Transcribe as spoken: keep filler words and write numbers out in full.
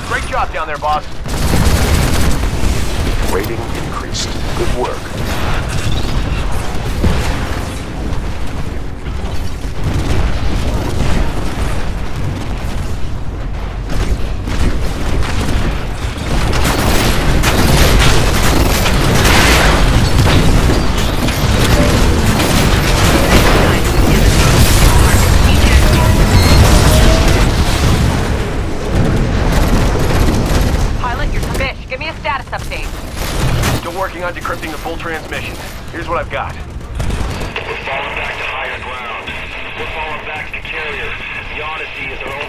Great job down there, boss. Rating increased. Good work. Working on decrypting the full transmission. Here's what I've got. We're falling back to higher ground. We're falling back to carrier. The Odyssey is our only